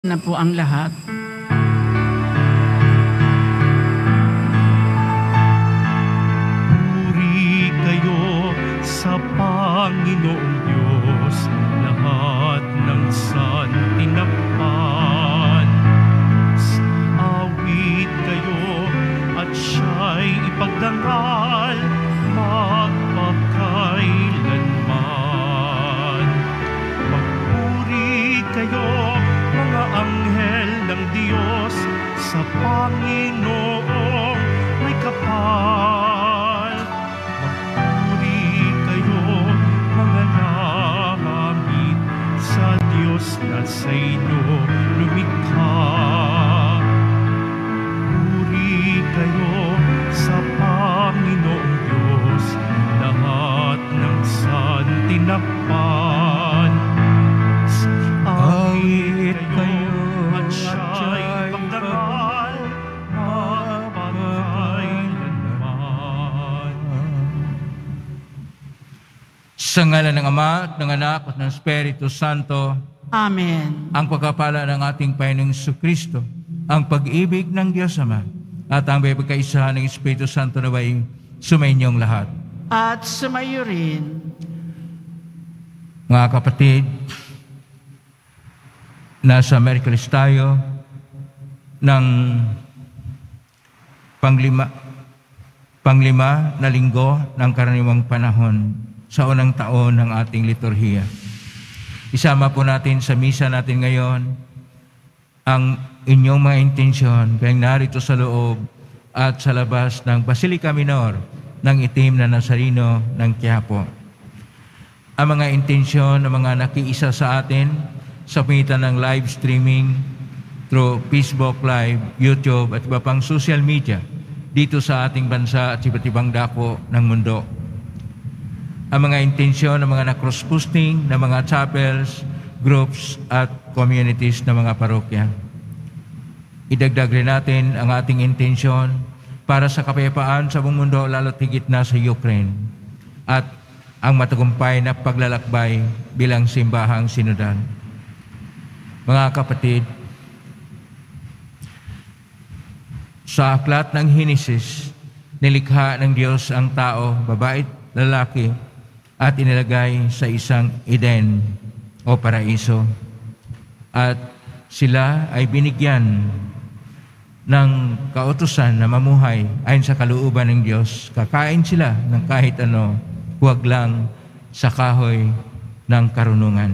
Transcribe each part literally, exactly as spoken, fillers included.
na po ang lahat. Puri kayo sa Panginoong Diyos, lahat ng santinakpan. Awit kayo at siya'y ipagdangal magpakailanman. Magpuri kayo mga anghel ng Diyos sa Panginoong may kapal. Magpuri kayo mga langit sa Diyos na sa inyo lumikha. Puri kayo sa Panginoong Diyos, lahat ng santinakpan. Awit kayo at siya'y pagdangal magpakailanman. Sa ngalan ng Ama at ng Anak at ng Espiritu Santo. Amen. Ang pagkapala ng ating Panginoong Jesucristo, ang pag-ibig ng Diyos Ama, at ang pagkaisahan ng Espiritu Santo naway sumainyong lahat. At sumayo rin. Mga kapatid, nasa Merkulis tayo ng panglima, panglima na linggo ng karaniwang panahon sa unang taon ng ating liturhiya. Isama po natin sa misa natin ngayon ang inyong mga intensyon kayong narito sa loob at sa labas ng Basilica Minor ng Itim na Nazareno ng Quiapo. Ang mga intensyon ng mga nakiisa sa atin sa pamitan ng live streaming through Facebook Live, YouTube at iba pang social media dito sa ating bansa at iba't ibang dako ng mundo. Ang mga intensyon ng mga na-cross-posting ng mga chapels, groups at communities ng mga parokya. Idagdag rin natin ang ating intensyon para sa kapayapaan sa buong mundo, lalo't higit na sa Ukraine, at ang matagumpay na paglalakbay bilang simbahang sinodal. Mga kapatid, sa aklat ng Henesis, nilikha ng Diyos ang tao, babae at lalaki, at inilagay sa isang Eden o paraiso. At sila ay binigyan ng kautusan na mamuhay ayon sa kalooban ng Diyos. Kakain sila ng kahit ano, huwag lang sa kahoy ng karunungan.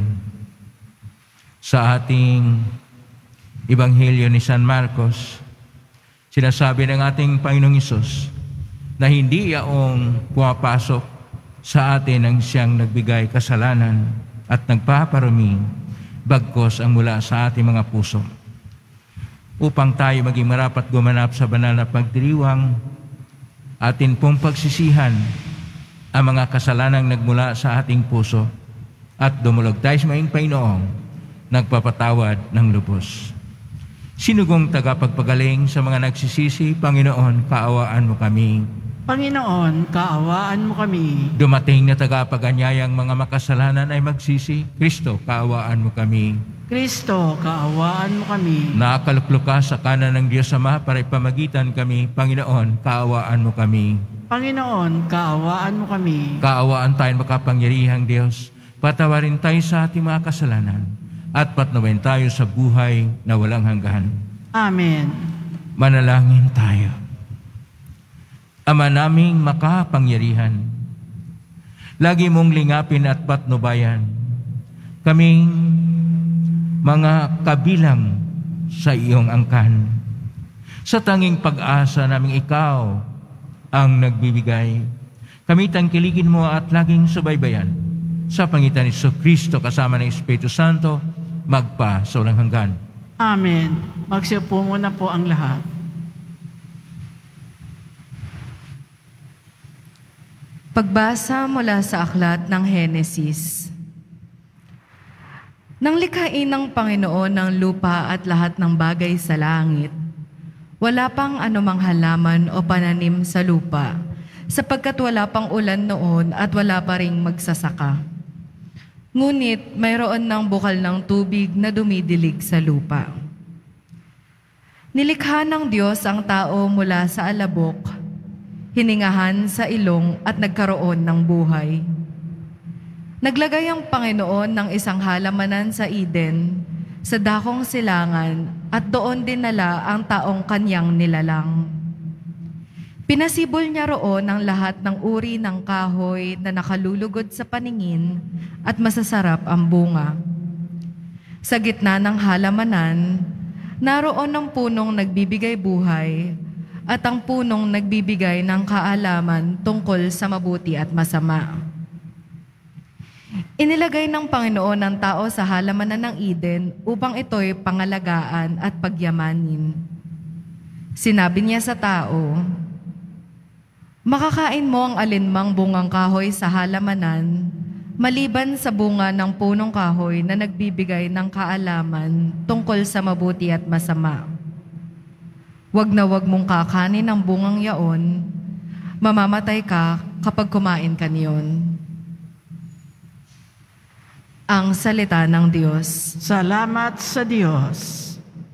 Sa ating Ebanghelyo ni San Marcos, sinasabi ng ating Panginoong Hesus na hindi yaong pumapasok sa atin ang siyang nagbigay kasalanan at nagpaparumi, bagkos ang mula sa ating mga puso, upang tayo maging marapat gumanap sa banal na pagdiriwang, atin pong pagsisihan ang mga kasalanang nagmula sa ating puso at dumulog tayo sa maing Panginoong nagpapatawad ng lubos. Sinugong tagapagpagaling sa mga nagsisisi, Panginoon, kaawaan mo kami. Panginoon, kaawaan mo kami. Dumating na tagapaganyayang mga makasalanan ay magsisi, Kristo, kaawaan mo kami. Kristo, kaawaan mo kami. Nakaluklok ka sa kanan ng Diyos Ama para ipamagitan kami, Panginoon, kaawaan mo kami. Panginoon, kaawaan mo kami. Kaawaan tayo makapangyarihang Diyos, patawarin tayo sa ating mga kasalanan, at patnubayan tayo sa buhay na walang hanggan. Amen. Manalangin tayo. Ama naming makapangyarihan, lagi mong lingapin at patnubayan kaming mga kabilang sa iyong angkan. Sa tanging pag-asa naming ikaw ang nagbibigay, kami tangkiligin mo at laging subaybayan sa pangitan ni Jesucristo kasama ng Espiritu Santo, magpa sa walang hanggan. Amen. Magsiupo muna po ang lahat. Pagbasa mula sa aklat ng Henesis. Nang likhain ng Panginoon ng lupa at lahat ng bagay sa langit, wala pang anumang halaman o pananim sa lupa, sapagkat wala pang ulan noon at wala pa ring magsasaka. Ngunit mayroon ng bukal ng tubig na dumidilig sa lupa. Nilikha ng Diyos ang tao mula sa alabok, hiningahan sa ilong at nagkaroon ng buhay. Naglagay ang Panginoon ng isang halamanan sa Eden, sa dakong silangan, at doon dinala ang taong kanyang nilalang. Pinasibol niya roon ang lahat ng uri ng kahoy na nakalulugod sa paningin at masasarap ang bunga. Sa gitna ng halamanan, naroon ang punong nagbibigay buhay at ang punong nagbibigay ng kaalaman tungkol sa mabuti at masama. Inilagay ng Panginoon ang tao sa halamanan ng Eden upang ito'y pangalagaan at pagyamanin. Sinabi niya sa tao, "Makakain mo ang alinmang bungang kahoy sa halamanan, maliban sa bunga ng punong kahoy na nagbibigay ng kaalaman tungkol sa mabuti at masama. Huwag na huwag mong kakanin ang bungang yaon, mamamatay ka kapag kumain ka niyon." Ang salita ng Diyos. Salamat sa Diyos.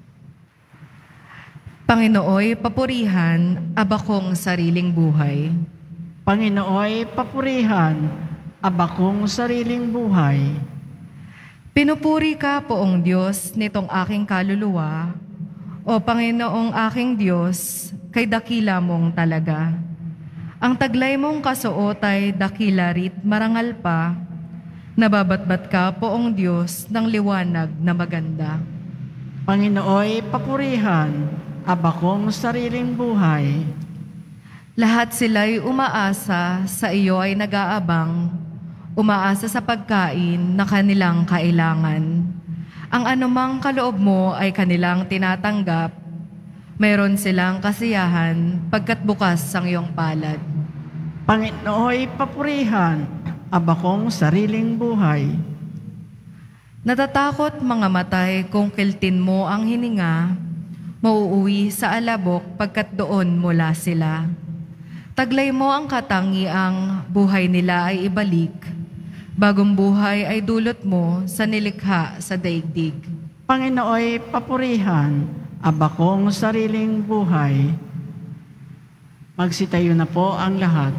Panginooy papurihan, abakong sariling buhay. Panginooy papurihan, abakong sariling buhay. Pinupuri ka, Poong Diyos, nitong aking kaluluwa, o Panginoong aking Diyos, kay dakila mong talaga. Ang taglay mong kasuot ay dakila rit marangal pa, nababatbat ka, Poong Diyos, ng liwanag na maganda. Panginooy papurihan, abakong sariling buhay. Lahat sila'y umaasa, sa iyo ay nag-aabang, umaasa sa pagkain na kanilang kailangan. Ang anumang kaloob mo ay kanilang tinatanggap, mayroon silang kasiyahan pagkat bukas ang iyong palad. Panginooy papurihan, abakong sariling buhay. Natatakot mga matay kung kiltin mo ang hininga, mauuwi sa alabok pagkat doon mula sila. Taglay mo ang katangiang buhay nila ay ibalik, bagong buhay ay dulot mo sa nilikha sa daigdig. Panginooy papurihan, abakong sariling buhay. Magsitayo na po ang lahat.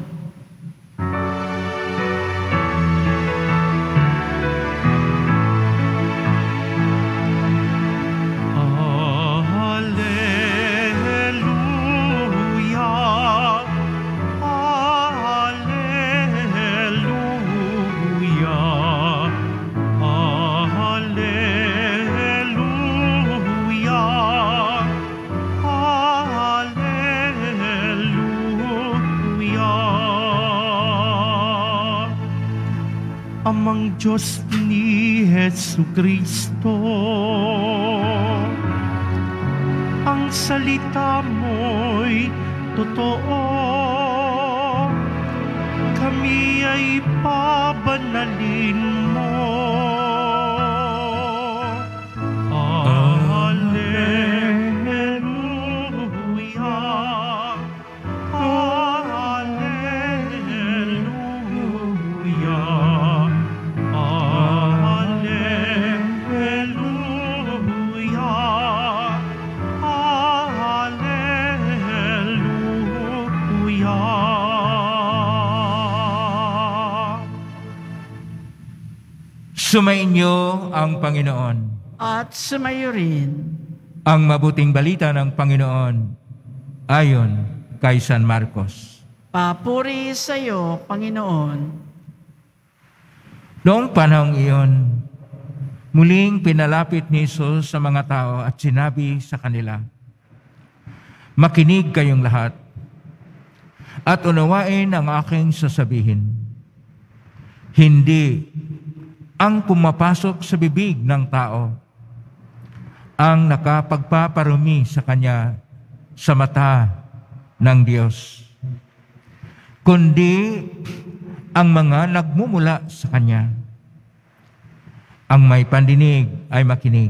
Amang Diyos ni Jesucristo, ang salita mo'y totoo, kami ay pabanalin mo. Sumainyo ang Panginoon. At sumayo rin. Ang mabuting balita ng Panginoon ayon kay San Marcos. Papuri sa iyo, Panginoon. Noong panahong iyon, muling pinalapit ni Jesus sa mga tao at sinabi sa kanila, "Makinig kayong lahat at unawain ang aking sasabihin. Hindi ang pumapasok sa bibig ng tao ang nakapagpaparumi sa kanya sa mata ng Diyos, kundi ang mga nagmumula sa kanya. Ang may pandinig ay makinig."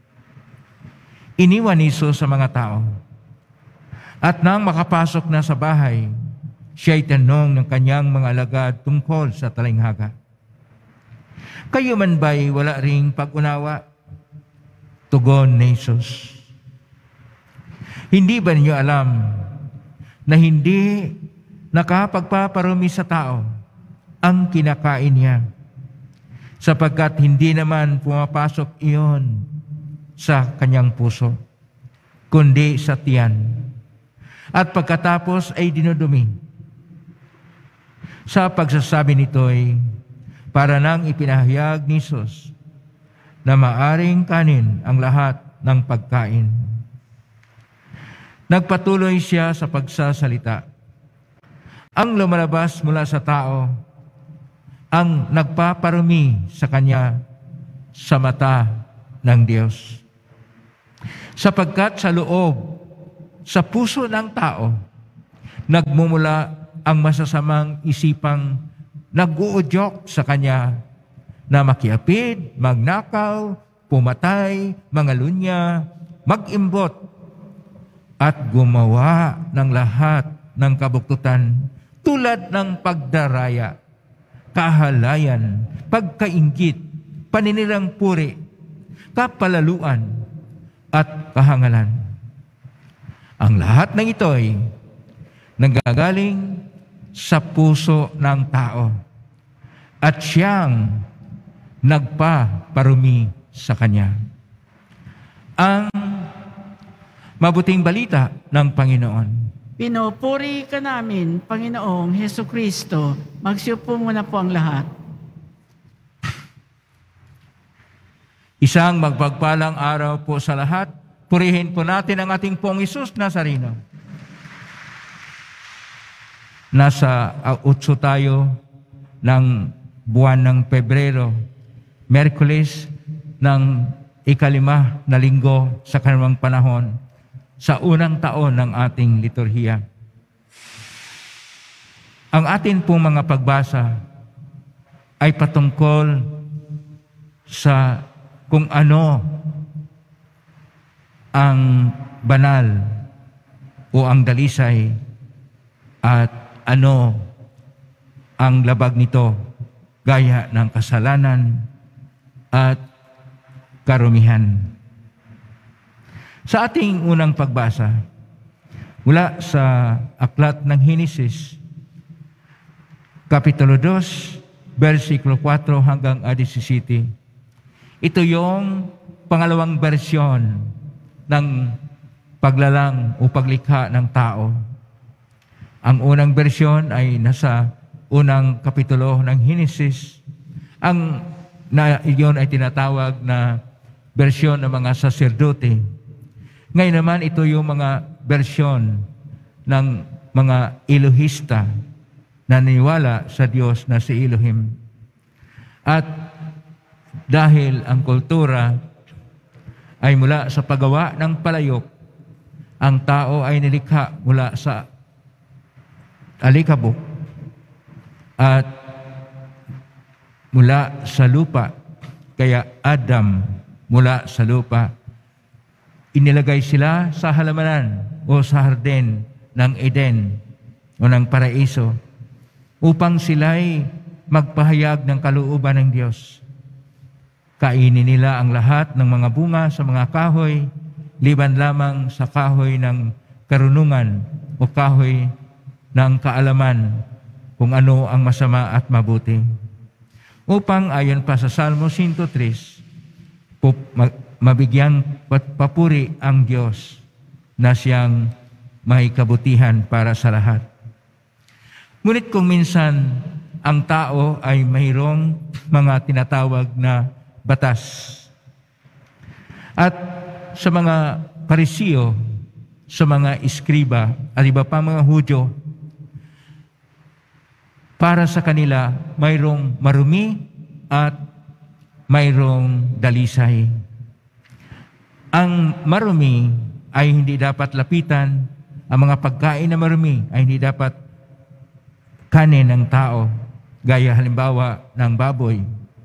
Iniwan ni Jesus sa mga tao, at nang makapasok na sa bahay, siya'y tanong ng kanyang mga alagad tungkol sa talinghaga. Kayo man ba'y wala ring pag-unawa? Tugon ni Jesus. Hindi ba ninyo alam na hindi nakapagpaparumi sa tao ang kinakain niya, sapagkat hindi naman pumapasok iyon sa kanyang puso, kundi sa tiyan, at pagkatapos ay dinudumi. Sa pagsasabi nito'y para nang ipinahayag ni Jesus na maaring kanin ang lahat ng pagkain. Nagpatuloy siya sa pagsasalita. Ang lumalabas mula sa tao ang nagpaparumi sa kanya sa mata ng Diyos. Sapagkat sa loob, sa puso ng tao, nagmumula ang masasamang isipang nag-uudyok sa kanya na makiapid, magnakaw, pumatay, mangalunya, mag-imbot, at gumawa ng lahat ng kabuktutan tulad ng pagdaraya, kahalayan, pagkainggit, paninirang puri, kapalaluan, at kahangalan. Ang lahat ng ito'y nanggagaling sa puso ng tao at siyang nagpaparumi sa kanya. Ang mabuting balita ng Panginoon. Pinupuri ka namin, Panginoong Hesu Kristo. Magsiupo muna po ang lahat. Isang magpagpalang araw po sa lahat. Purihin po natin ang ating Pong Isus Nazareno. Nasa utso tayo ng buwan ng Pebrero, Merkulis ng ikalima na linggo sa kanawang panahon, sa unang taon ng ating liturhiya. Ang atin pong mga pagbasa ay patungkol sa kung ano ang banal o ang dalisay at ano ang labag nito gaya ng kasalanan at karumihan. Sa ating unang pagbasa, mula sa aklat ng Henesis, Kapitulo two, versikulo four hanggang seventeen. Ito yung pangalawang bersyon ng paglalang o paglikha ng tao. Ang unang bersyon ay nasa unang kapitulo ng Henesis. Ang na, iyon ay tinatawag na bersyon ng mga saserdote. Ngayon naman, ito yung mga bersyon ng mga Elohista na naniwala sa Diyos na si Elohim. At dahil ang kultura ay mula sa paggawa ng palayok, ang tao ay nilikha mula sa alikabok at mula sa lupa, kaya Adam mula sa lupa. Inilagay sila sa halamanan o sa harden ng Eden o ng paraiso upang sila'y magpahayag ng kalooban ng Diyos. Kainin nila ang lahat ng mga bunga sa mga kahoy, liban lamang sa kahoy ng karunungan o kahoy ng kaalaman kung ano ang masama at mabuti. Upang ayon pa sa Salmo one oh three, mabigyang papuri ang Diyos na siyang may kabutihan para sa lahat. Ngunit kung minsan ang tao ay mayroong mga tinatawag na batas. At sa mga Parisiyo, sa mga iskriba, at iba pa mga Hudyo, para sa kanila mayroong marumi at mayroong dalisay. Ang marumi ay hindi dapat lapitan, ang mga pagkain na marumi ay hindi dapat kanin ng tao, gaya halimbawa ng baboy.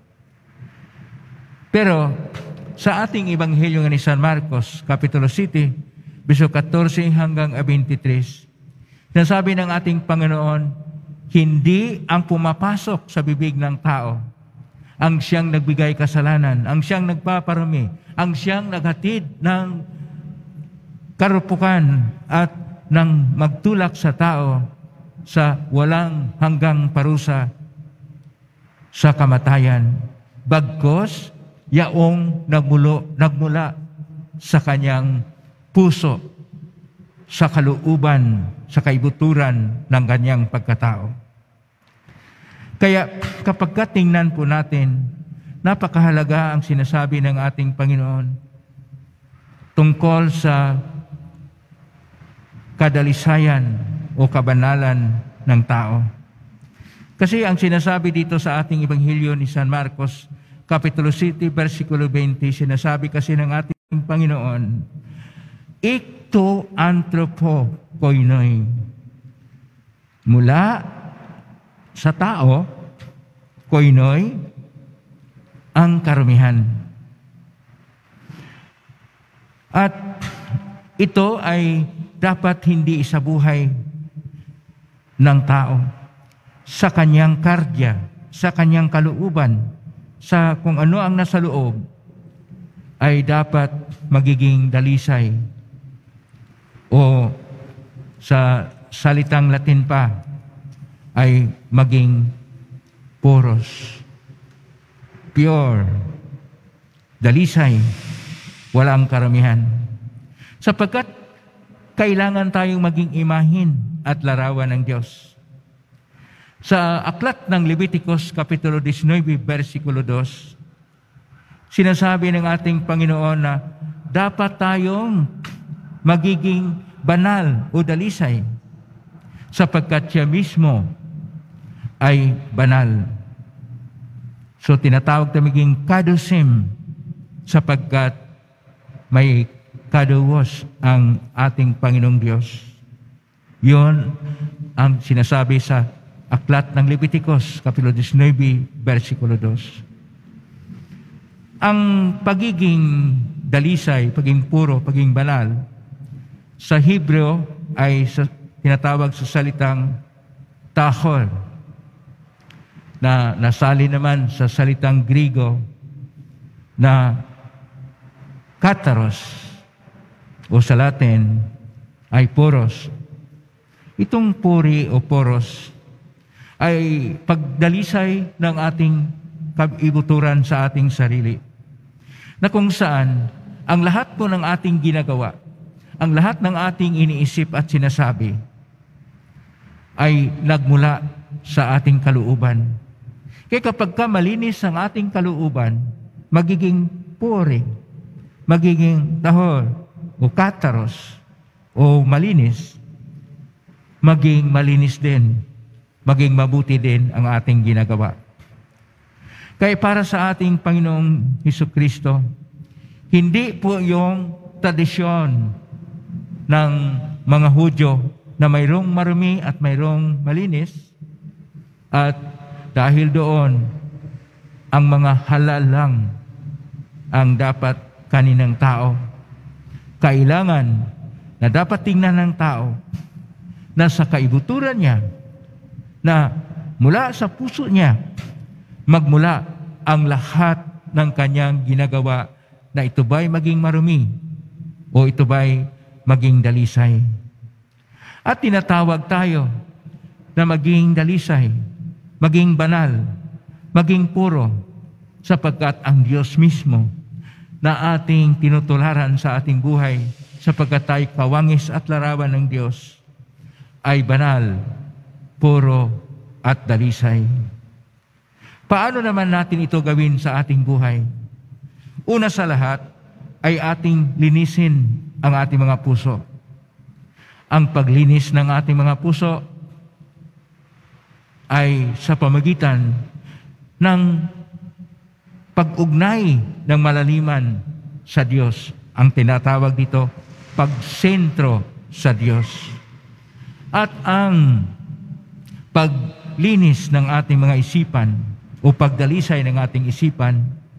Pero sa ating Ebanghelyo ni San Marcos, Kapitulo seven, verso fourteen hanggang twenty-three, nasabi ng ating Panginoon, hindi ang pumapasok sa bibig ng tao ang siyang nagbigay kasalanan, ang siyang nagpaparami, ang siyang naghatid ng karupukan at ng magtulak sa tao sa walang hanggang parusa sa kamatayan. Bagkos, yaong nagmulo, nagmula sa kanyang puso, sa kalooban, sa kaibuturan ng kanyang pagkatao. Kaya kapag tingnan po natin, napakahalaga ang sinasabi ng ating Panginoon tungkol sa kadalisayan o kabanalan ng tao. Kasi ang sinasabi dito sa ating Ebanghelyo ni San Marcos, Kapitulo seven, versikulo twenty, sinasabi kasi ng ating Panginoon, ikto anthropo koinoi. Mula sa tao, koinoi, ang karumihan. At ito ay dapat hindi isabuhay ng tao sa kanyang kardiya, sa kanyang kalooban, sa kung ano ang nasa loob, ay dapat magiging dalisay o sa salitang Latin pa ay maging puros, pure, dalisay, walang karamihan. Sapagkat kailangan tayong maging imahin at larawan ng Diyos. Sa aklat ng Leviticus, Kapitulo nineteen, versikulo two, sinasabi ng ating Panginoon na dapat tayong magiging banal o dalisay sapagkat siya mismo ay banal. So tinatawag na maging kadosim sapagkat may kaduwos ang ating Panginoong Diyos. Yun ang sinasabi sa aklat ng Leviticus, Kapitulo nineteen, versikulo two. Ang pagiging dalisay, pagiging puro, pagiging banal, sa Hebreo ay sa, tinatawag sa salitang tahor, na nasali naman sa salitang Griego na kataros, o sa Latin ay poros. Itong puri o poros ay pagdalisay ng ating kaibuturan sa ating sarili, na kung saan ang lahat po ng ating ginagawa, ang lahat ng ating iniisip at sinasabi ay nagmula sa ating kalooban. Kaya kapag ka malinis ang ating kalooban, magiging puri, magiging tahor o kataros o malinis, maging malinis din, maging mabuti din ang ating ginagawa. Kaya para sa ating Panginoong Hesukristo, hindi po yung tradisyon ng mga Hudyo na mayroong marumi at mayroong malinis, at dahil doon, ang mga halal lang ang dapat kaninang tao. Kailangan na dapat tingnan ng tao na sa kaibuturan niya, na mula sa puso niya, magmula ang lahat ng kanyang ginagawa, na ito ba'y maging marumi o ito ba'y maging dalisay. At tinatawag tayo na maging dalisay, maging banal, maging puro, sapagkat ang Diyos mismo na ating tinutularan sa ating buhay, sapagkat tayo kawangis at larawan ng Diyos, ay banal, puro at dalisay. Paano naman natin ito gawin sa ating buhay? Una sa lahat ay ating linisin ang ating mga puso. Ang paglinis ng ating mga puso ay sa pamagitan ng pag-ugnay ng malaliman sa Diyos. Ang tinatawag dito, pagsentro sa Diyos. At ang paglinis ng ating mga isipan o pagdalisay ng ating isipan,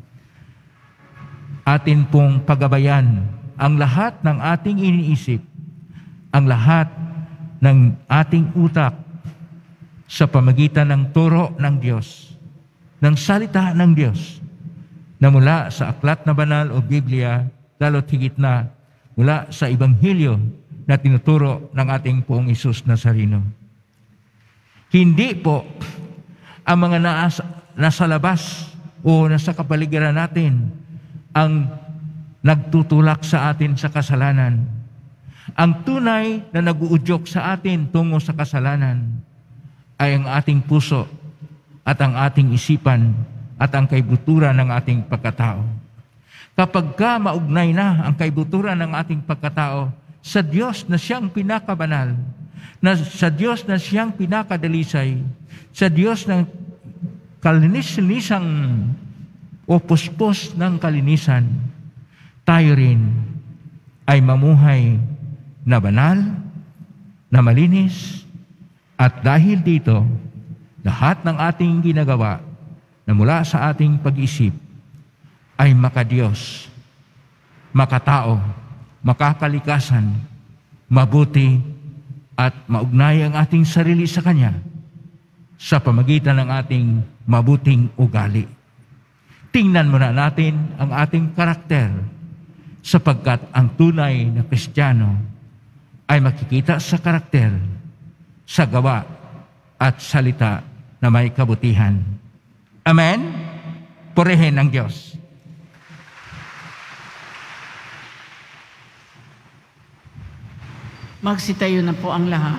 atin pong pagabayan ang lahat ng ating iniisip, ang lahat ng ating utak sa pamagitan ng turo ng Diyos, ng salita ng Diyos na mula sa aklat na banal o Biblia, lalo't higit na mula sa Ebanghelyo na tinuturo ng ating Poong Isus Nazareno. Hindi po ang mga nasa, nasa labas o nasa kapaligiran natin ang nagtutulak sa atin sa kasalanan. Ang tunay na nag-uudyok sa atin tungo sa kasalanan ay ang ating puso at ang ating isipan at ang kaibuturan ng ating pagkatao. Kapag ka maugnay na ang kaibuturan ng ating pagkatao sa Diyos na siyang pinakabanal, na sa Diyos na siyang pinakadalisay, sa Diyos ng kalinis-linisang o puspos ng kalinisan, tayo rin ay mamuhay na banal, na malinis, at dahil dito, lahat ng ating ginagawa na mula sa ating pag-isip ay makadiyos, makatao, makakalikasan, mabuti, at maugnay ang ating sarili sa Kanya sa pamagitan ng ating mabuting ugali. Tingnan muna natin ang ating karakter sapagkat ang tunay na Kristiyano ay makikita sa karakter, sa gawa at salita na may kabutihan. Amen? Purihin ang Diyos. Magsitayo na po ang lahat.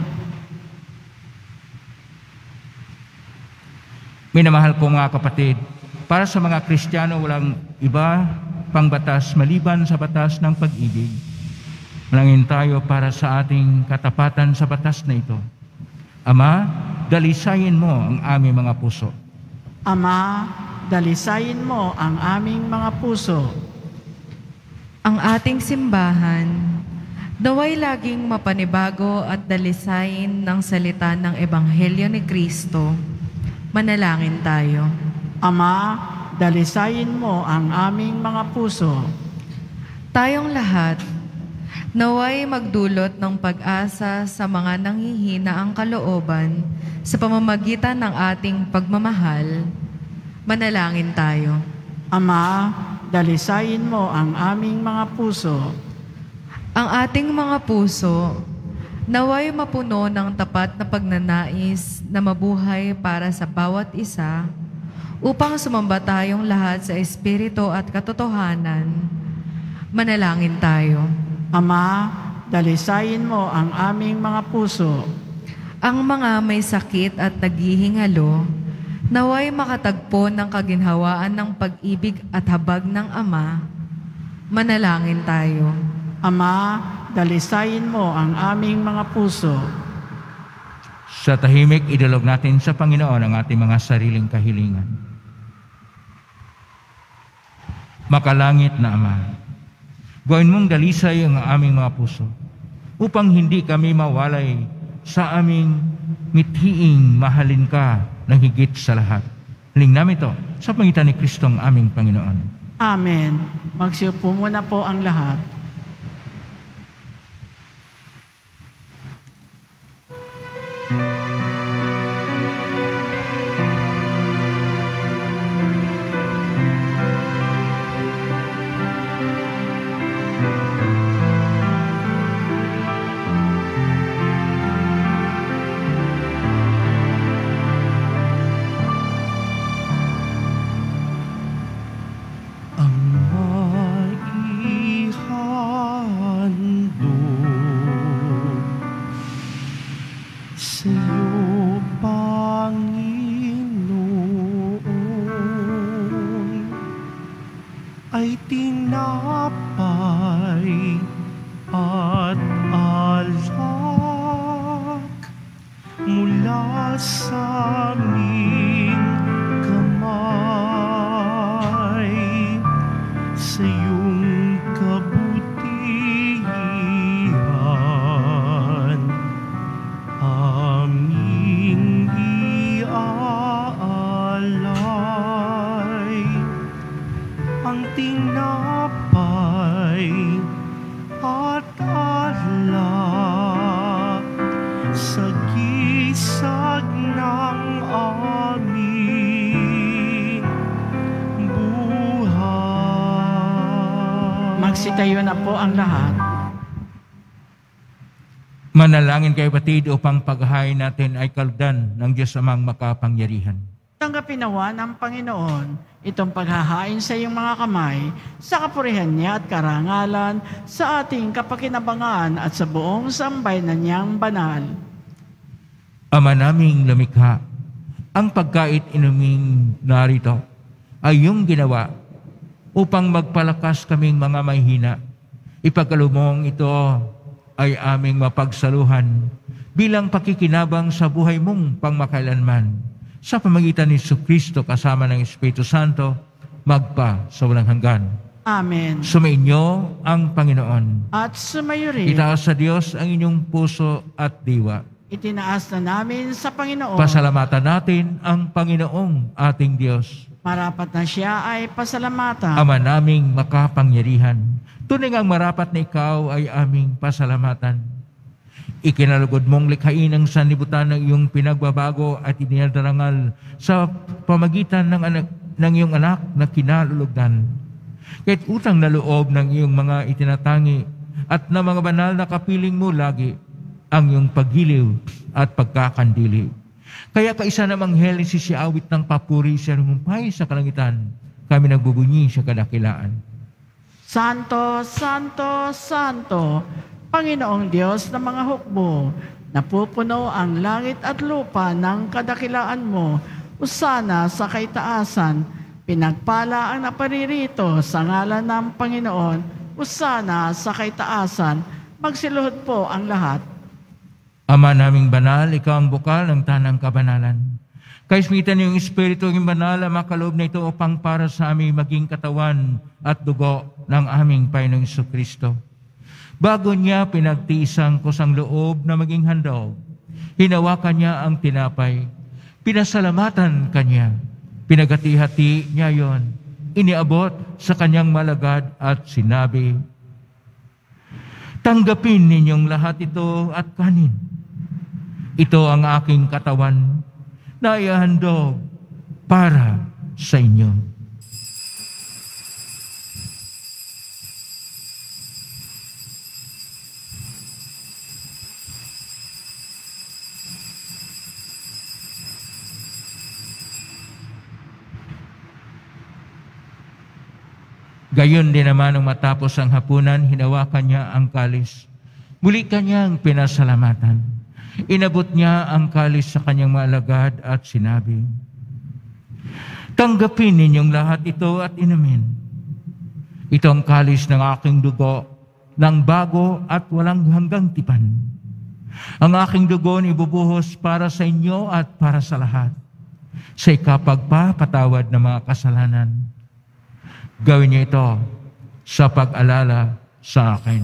Minamahal ko mga kapatid, para sa mga Kristiyano walang iba pang batas maliban sa batas ng pag-ibig. Manalangin tayo para sa ating katapatan sa batas na ito. Ama, dalisayin mo ang aming mga puso. Ama, dalisayin mo ang aming mga puso. Ang ating simbahan, naway laging mapanibago at dalisayin ng salita ng Ebanghelyo ni Kristo. Manalangin tayo. Ama, dalisayin mo ang aming mga puso. Tayong lahat, naway magdulot ng pag-asa sa mga nanghihina ang kalooban sa pamamagitan ng ating pagmamahal. Manalangin tayo. Ama, dalisayin mo ang aming mga puso. Ang ating mga puso, naway mapuno ng tapat na pagnanais na mabuhay para sa bawat isa upang sumamba tayong lahat sa Espiritu at katotohanan. Manalangin tayo. Ama, dalisayin mo ang aming mga puso. Ang mga may sakit at naghihingalo, naway makatagpo ng kaginhawaan ng pag-ibig at habag ng Ama. Manalangin tayo. Ama, dalisayin mo ang aming mga puso. Sa tahimik, idulog natin sa Panginoon ang ating mga sariling kahilingan. Makalangit na Ama, gawin mong dalisay ang aming mga puso upang hindi kami mawalay sa aming mithiing mahalin ka ng higit sa lahat. Hiling namin ito sa pangitan ni Kristong aming Panginoon. Amen. Magsiupo muna po ang lahat. Sa gisag ng aming Magsitayo na po ang lahat. Manalangin kayo batid upang paghahain natin ay kaldan ng Diyos amang makapangyarihan. Tanggapin nawa ng Panginoon itong paghahain sa iyong mga kamay sa kapurihan niya at karangalan sa ating kapakinabangan at sa buong sambayanan niyang banal. Ama naming lumikha, ang pagkait inuming narito ay iyong ginawa upang magpalakas kaming mga mahihina. Ipagkalumong ito ay aming mapagsaluhan bilang pakikinabang sa buhay mong pangmakailanman. Sa pamagitan ni Jesucristo kasama ng Espiritu Santo, magpa sa walang hanggan. Amen. Sumainyo ang Panginoon. At sumayo rin. Itaas sa Diyos ang inyong puso at diwa. Itinaas na namin sa Panginoon. Pasalamatan natin ang Panginoong ating Diyos. Marapat na siya ay pasalamatan. Ama naming makapangyarihan, tunay ngang marapat na ikaw ay aming pasalamatan. Ikinalugod mong likhain ang sanlibutan ng iyong pinagbabago at inildarangal sa pamagitan ng, anak, ng iyong anak na kinalulugdan. Kahit utang na loob ng iyong mga itinatangi at na mga banal na kapiling mo lagi ang iyong paghiliw at pagkakandili. Kaya kaisa namang anghel si siawit ng papuri siya rumumpay sa kalangitan. Kami nagbubunyi sa kadakilaan. Santo, Santo, Santo, Panginoong Diyos ng mga hukbo, napupuno ang langit at lupa ng kadakilaan mo. Usana sa kaitaasan, pinagpala ang naparirito sa ngalan ng Panginoon. Usana sa kaitaasan, magsiluhod po ang lahat. Ama naming banal, ikaw ang bukal ng tanang kabanalan. Kaismitan yung Espiritu ng banal ang makaloob na ito upang para sa aming maging katawan at dugo ng aming Panginoong Jesucristo. Bago niya pinagtiisang kusang loob na maging handog, hinawakan niya ang tinapay, pinasalamatan kanya, pinagati-hati niya yon, iniabot sa kanyang malagad at sinabi, "Tanggapin ninyong lahat ito at kanin. Ito ang aking katawan na ihahandog para sa inyo." Gayon din naman nung matapos ang hapunan, hinawakan niya ang kalis. Muli kanyang pinasalamatan. Inabot niya ang kalis sa kanyang mga alagad at sinabi, "Tanggapin ninyong lahat ito at inumin. Ito ang kalis ng aking dugo, ng bago at walang hanggang tipan. Ang aking dugo ibubuhos para sa inyo at para sa lahat, sa ikapagpapatawad ng mga kasalanan. Gawin niyo ito sa pag-alala sa akin."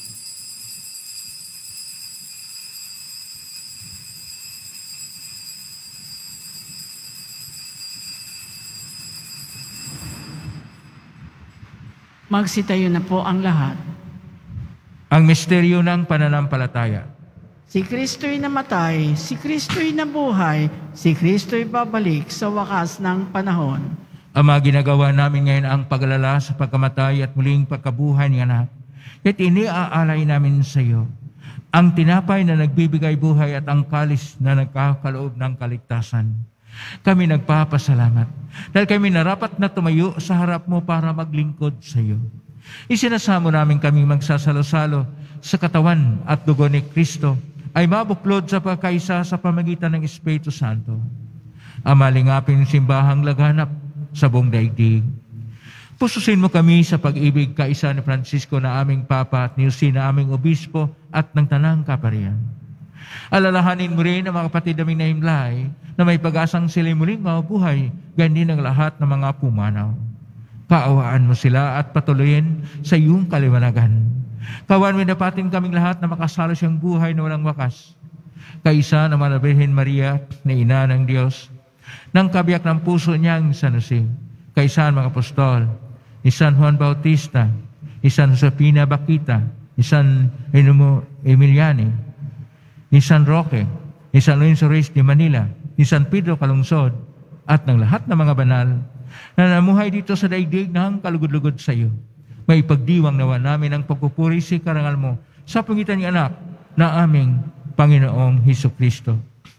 Magsitayo na po ang lahat. Ang misteryo ng pananampalataya. Si Kristo'y namatay, si Kristo'y nabuhay, si Kristo'y babalik sa wakas ng panahon. Ama, ginagawa namin ngayon ang pag-alala sa pagkamatay at muling pagkabuhay ng anak. Kaya't iniaalay namin sa iyo ang tinapay na nagbibigay buhay at ang kalis na nagkakaloob ng kaligtasan. Kami nagpapasalamat dahil kami narapat na tumayo sa harap mo para maglingkod sa iyo. Isinasamo namin kami magsasalo-salo sa katawan at dugo ni Kristo ay mabuklod sa pagkaisa sa pamagitan ng Espiritu Santo. Ama, lingapin ang simbahang laganap sa buong daigdig. Pususin mo kami sa pag-ibig kaisa ni Francisco na aming Papa at ni Jose na aming Obispo at ng Tanang Kaparian. Alalahanin mo rin ang mga kapatid naming nahimlay na may pag-asang sila'y muling mabuhay, ganyan din ang lahat ng mga pumanaw. Kaawaan mo sila at patuloyin sa iyong kaliwanagan. Kawan mo dapatin kaming lahat na makasalo siyang buhay na walang wakas. Kaisa naman na Birhen Maria na ina ng Diyos, ng kabiyak ng puso niyang San Jose, kaisa mga apostol, ni San Juan Bautista, ni San Josepina Bakita, ni San Henomo Emiliani, ni San Roque, ni San Lorenzo Reyes de Manila, ni San Pedro Calungsod, at ng lahat ng mga banal na namuhay dito sa daigdig ng kalugod-lugod sa iyo. May ipagdiwang nawa namin ang pagpupuri sa karangal mo sa pangitan ng anak na aming Panginoong Hesukristo.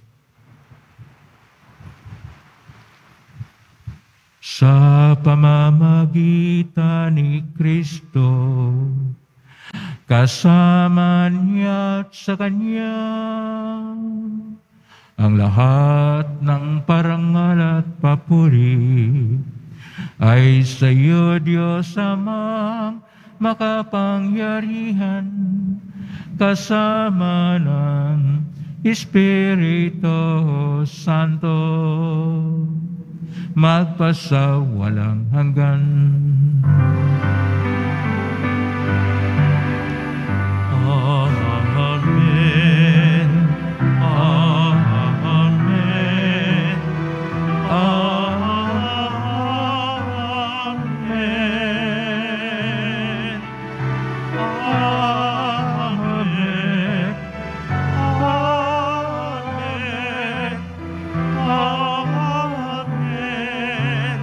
Sa pamamagitan ni Kristo, kasama niya at sa Kanya, ang lahat ng parangal at papuri ay sa iyo, Diyos Amang makapangyarihan, kasama ng Espiritu Santo, magpasawalang hanggan. Amen. Amen. Amen. Amen. Amen.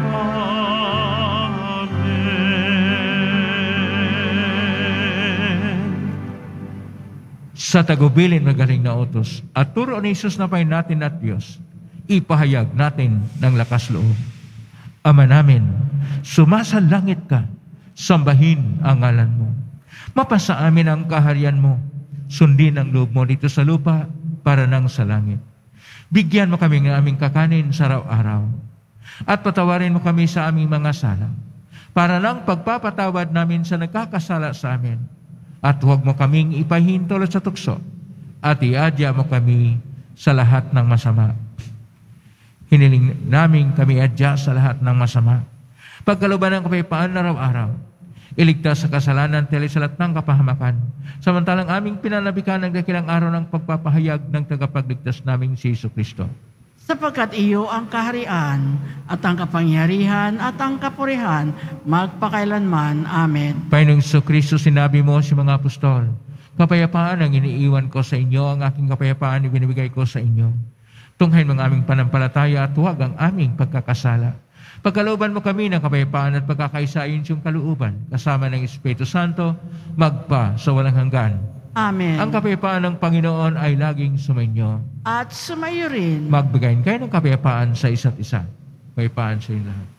Sa tagubilin magaling na utos at turo ni Jesus na pay natin at Diyos, ipahayag natin ng lakas loob. Ama namin, sumasalangit ka, sambahin ang ngalan mo. Mapasa amin ang kaharian mo, sundin ang loob mo dito sa lupa para nang sa langit. Bigyan mo kami ng aming kakanin sa araw-araw at patawarin mo kami sa aming mga sala para lang pagpapatawad namin sa nagkakasala sa amin. At huwag mo kaming ipahintulot sa tukso at iadya mo kami sa lahat ng masama. Hiniling namin kami adya sa lahat ng masama. Pagkaluban ng kapayapaan araw-araw, iligtas sa kasalanan tali sa lahat ng kapahamakan, samantalang aming pinanabikan ng dakilang araw ng pagpapahayag ng tagapagligtas naming si Jesucristo. Sapagkat iyo ang kaharian at ang kapangyarihan at ang kapurihan magpakailanman. Amen. Panginoong Jesucristo, sinabi mo si mga apostol, kapayapaan ang iniiwan ko sa inyo, ang aking kapayapaan ibinibigay ko sa inyo. Tunghayin mo ang aming panampalataya at huwag ang aming pagkakasala. Pagkalooban mo kami ng kapayapaan at pagkakaisayin siyong kalooban, kasama ng Espiritu Santo, magpa sa walang hanggan. Amen. Ang kapayapaan ng Panginoon ay laging sumainyo. At sumayo rin. Magbigayin kayo ng kapayapaan sa isa't isa. Kapayapaan sa inyo lahat.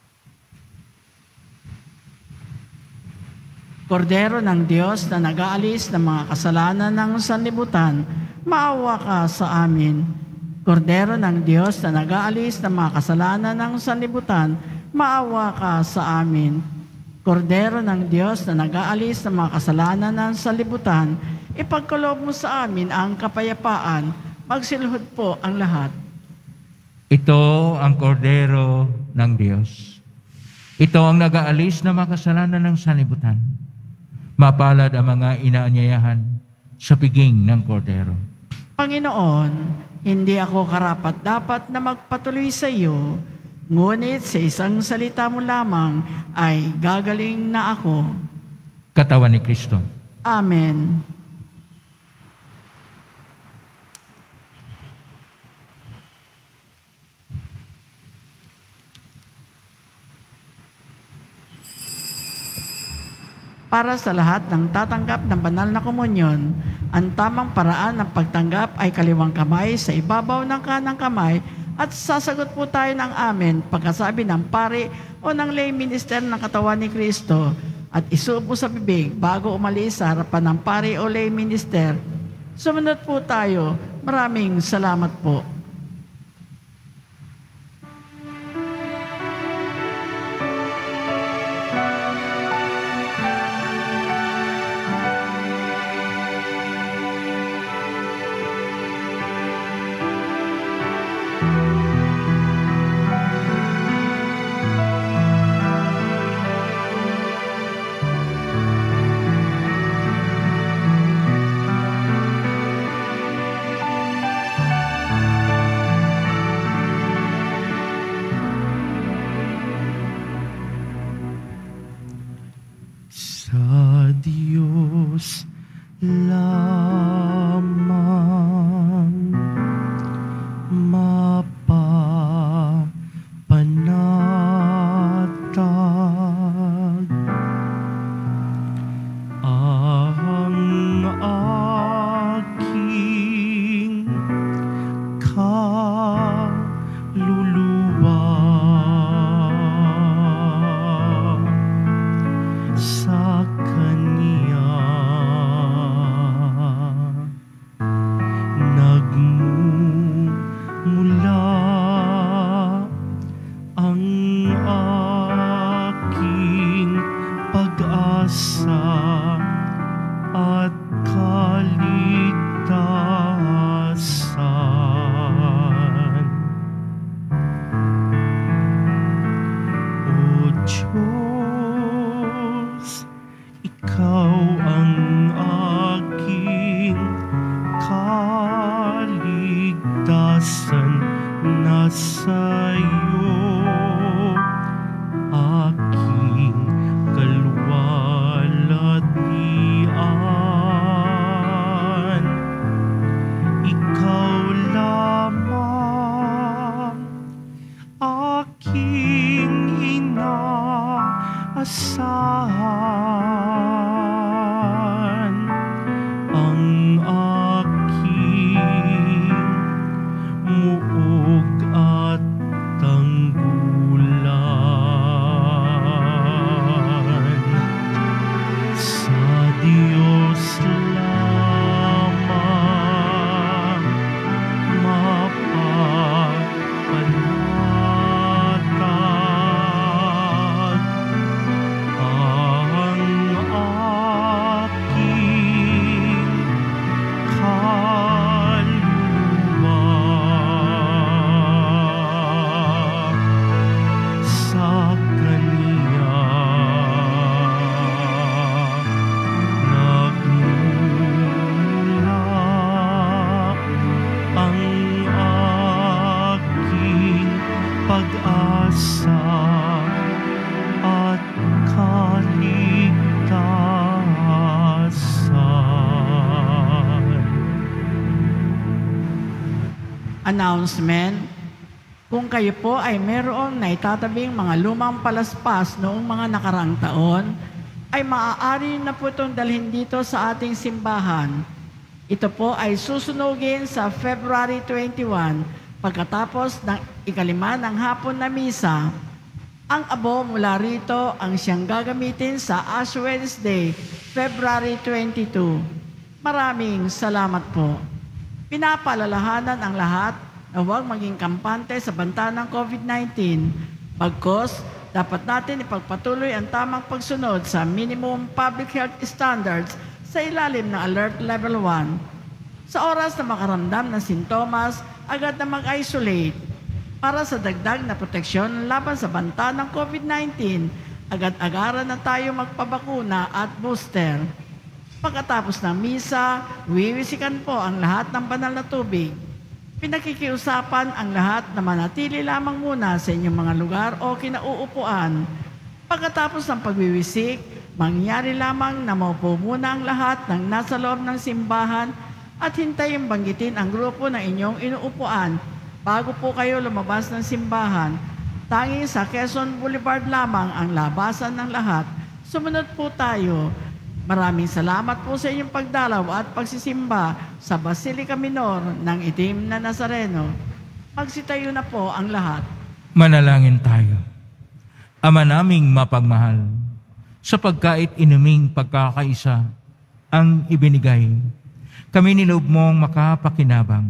Kordero ng Diyos na nag-aalis ng mga kasalanan ng sanlibutan, maawa ka sa amin. Kordero ng Diyos na nag-aalis ng mga kasalanan ng sanlibutan, maawa ka sa amin. Kordero ng Diyos na nag-aalis ng mga kasalanan ng sanlibutan, ipagkaloob mo sa amin ang kapayapaan. Magsilhod po ang lahat. Ito ang kordero ng Diyos. Ito ang nag-aalis ng mga kasalanan ng sanlibutan. Mapalad ang mga inaanyayahan sa piging ng kordero. Panginoon, hindi ako karapat-dapat na magpatuloy sa iyo, ngunit sa isang salita mo lamang ay gagaling na ako. Katawan ni Kristo. Amen. Para sa lahat ng tatanggap ng banal na komunyon, ang tamang paraan ng pagtanggap ay kaliwang kamay sa ibabaw ng kanang kamay at sasagot po tayo ng amen pagkasabi ng pari o ng lay minister ng katawan ni Kristo at isubo sa bibig bago umalis sa harapan ng pari o lay minister. Sumunod po tayo. Maraming salamat po. Sa Diyos lamang mapapanatag Announcement: kung kayo po ay mayroong naitatabing mga lumang palaspas noong mga nakaraang taon, ay maaari na po itong dalhin dito sa ating simbahan. Ito po ay susunugin sa February twenty-one pagkatapos ng ikalima ng hapon na misa. Ang abo mula rito ang siyang gagamitin sa Ash Wednesday, February twenty-two. Maraming salamat po. Pinapaalalahanan ang lahat na huwag maging kampante sa banta ng COVID nineteen. Pagkos, dapat natin ipagpatuloy ang tamang pagsunod sa minimum public health standards sa ilalim ng Alert Level one. Sa oras na makaramdam ng sintomas, agad na mag-isolate. Para sa dagdag na proteksyon laban sa banta ng COVID nineteen, agad-agaran na tayo magpabakuna at booster. Pagkatapos ng misa, wiwisikan po ang lahat ng banal na tubig. Pinakikiusapan ang lahat na manatili lamang muna sa inyong mga lugar o kinauupuan. Pagkatapos ng pagwiwisik, mangyari lamang na maupo muna ang lahat ng nasa loob ng simbahan at hintayin banggitin ang grupo na inyong inuupuan bago po kayo lumabas ng simbahan. Tanging sa Quezon Boulevard lamang ang labasan ng lahat. Sumunod po tayo. Maraming salamat po sa inyong pagdalaw at pagsisimba sa Basilica Minor ng Itim na Nazareno. Magsitayo na po ang lahat. Manalangin tayo. Ama naming mapagmahal, sa pagkait inuming pagkakaisa ang ibinigay, kami niloob mong makapakinabang.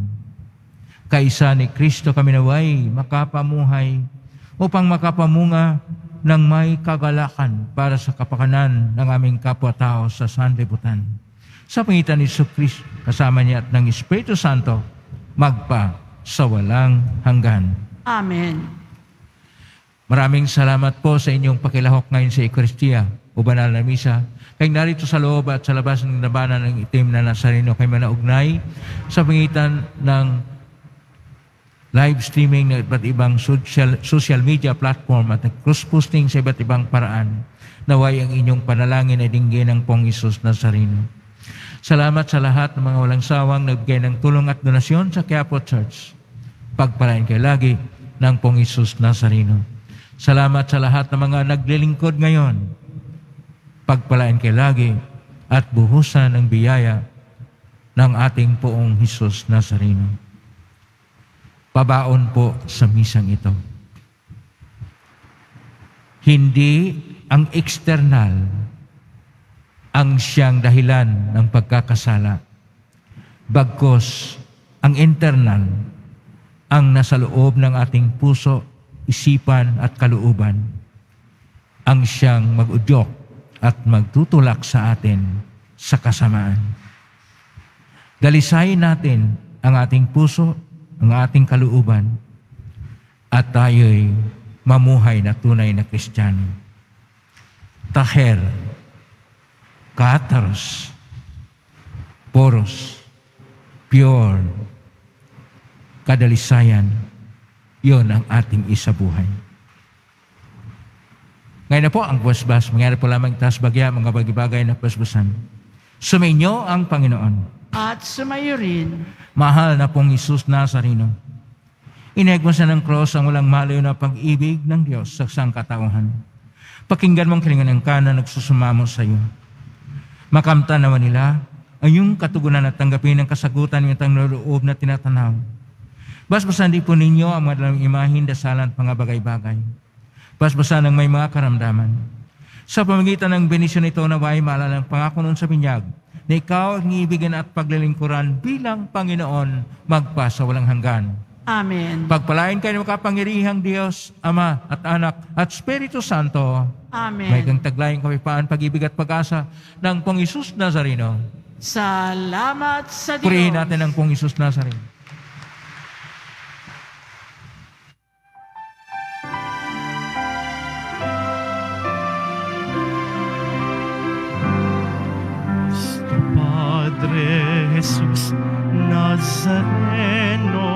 Kaisa ni Kristo kami naway makapamuhay upang makapamunga ng may kagalakan para sa kapakanan ng aming kapwa-tao sa sanlibutan. Sa pangitan ni Jesucristo, kasama niya at ng Espiritu Santo, magpa sa walang hanggan. Amen. Maraming salamat po sa inyong pakilahok ngayon sa Ekaristiya o Banal na Misa. Kaya narito sa loob at sa labas ng labanan ng Itim na Nazareno kay manaugnay sa pangitan ng live streaming ng iba't ibang social, social media platform at cross-posting sa iba't ibang paraan. Naway ang inyong panalangin ay dinggin ng Pong Isus Nazareno. Salamat sa lahat ng mga walang sawang nagbigay ng tulong at donasyon sa Quiapo Church. Pagpalain kayo lagi ng Pong Isus Nazareno. Salamat sa lahat ng mga naglilingkod ngayon. Pagpalain kayo lagi at buhusan ng biyaya ng ating Poong Isus Nazareno. Pabaon po sa misang ito. Hindi ang external ang siyang dahilan ng pagkakasala. Bagkos ang internal ang nasa loob ng ating puso, isipan at kalooban ang siyang mag-udyok at magtutulak sa atin sa kasamaan. Dalisayin natin ang ating puso, ang ating kalooban, at tayo'y mamuhay na tunay na Kristiyano. Taher, kataros, poros, pure, kadalisayan, yon ang ating isabuhay. Ngayon na po ang basbas, mangyari po lamang taas bagya, mga bagay-bagay na basbasan. Sumainyo ang Panginoon. At sumayo rin. Mahal na Pong Isus Nazareno, inegmo sa ng cross ang walang malayo na pag-ibig ng Diyos sa sangkatauhan. Pakinggan mong kilingan ng kanan nagsusumamo sa iyo. Makamtan naman nila ang iyong katugunan at tanggapin ang kasagutan ng itang loob na tinatanaw. Basbasan din po ninyo ang mga dalang imahin, dasalan at mga bagay-bagay. Basbasan ng may mga karamdaman. Sa pamagitan ng benisyon ito na way maalala ng pangako noon sa binyag, na ikaw ang iibigin at paglilingkuran bilang Panginoon magpa sa walang hanggan. Amen. Pagpalain kayo ng makapangyarihang Diyos, Ama at Anak at Espiritu Santo. Amen. May kang taglayang kapayapaan, pag-ibig at pag-asa ng Pong Isus Nazareno. Salamat sa Diyos. Purihin natin ang Pong Isus Nazareno. Padre Jesus Nazareno,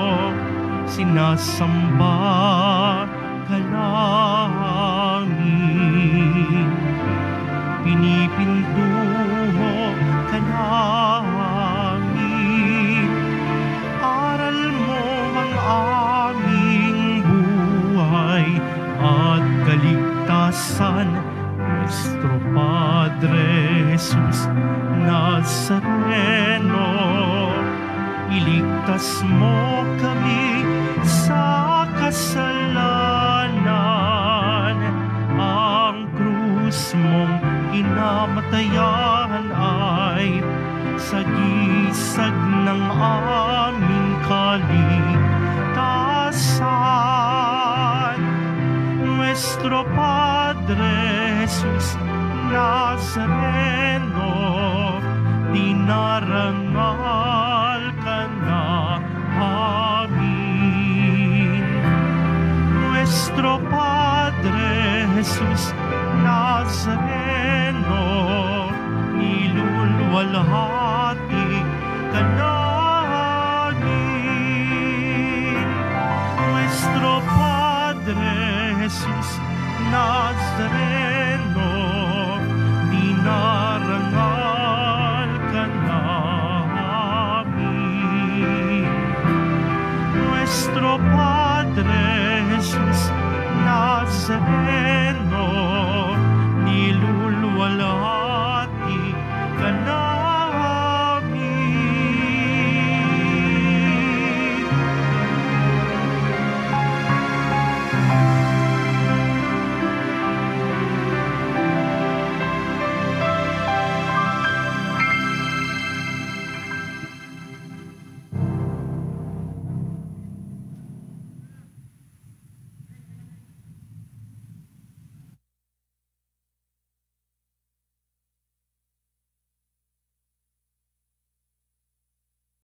sinasamba ka namin, pinipintuho ka namin, aral mong Nazareno, iligtas mo kami sa kasalanan. Ang krus mong kinamatayan ay sagisag ng aming kaligtasan. Nuestro Padre Jesus Nazareno, dinarangal ka na amin. Nuestro Padre Jesus Nazareno, nilulwalhati